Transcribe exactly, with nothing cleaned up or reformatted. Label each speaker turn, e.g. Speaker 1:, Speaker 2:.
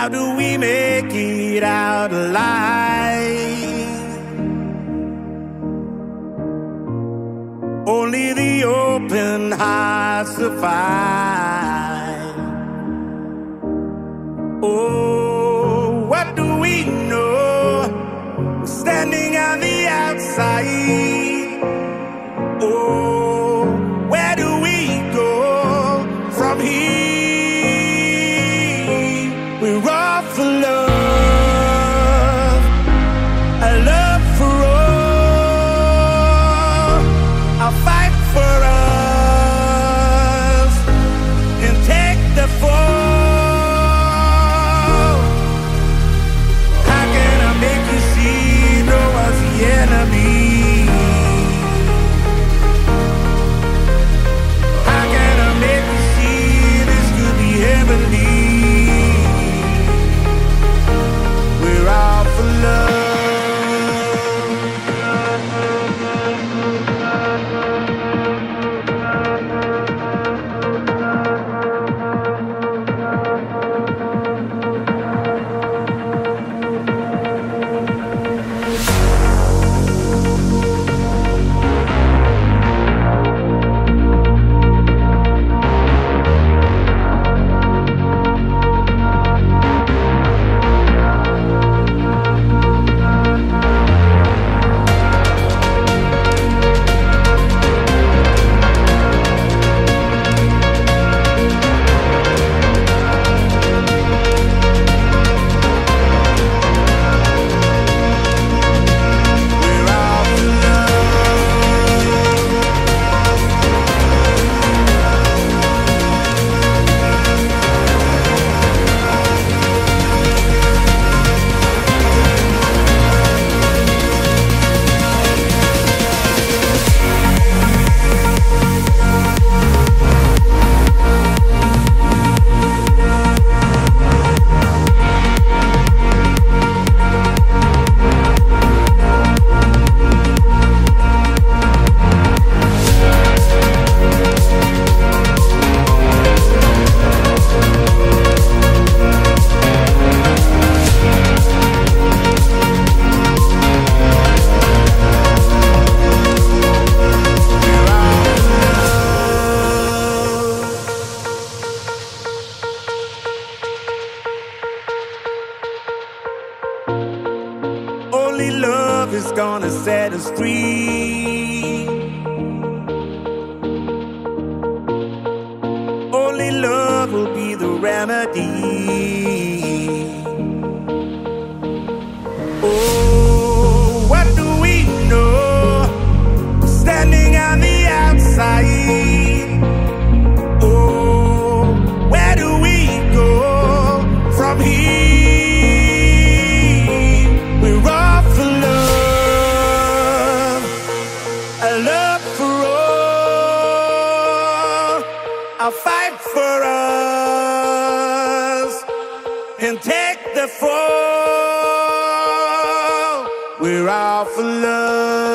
Speaker 1: How do we make it out alive? Only the open heart survive. Oh, what do we know? We're standing on the outside. Oh, where do we go from here? We're all for love, a love for all. I'll fight for us and take the fall. How can I make you see no one's the enemy? How can I make you see this could be heavenly? We're all for love. Only love is gonna set us free. Only love will be the remedy. Oh, what do we know? Standing on the outside. Oh, where do we go from here? We're all for love, a love for all. I'll fight for us and take the fall. We're all for love.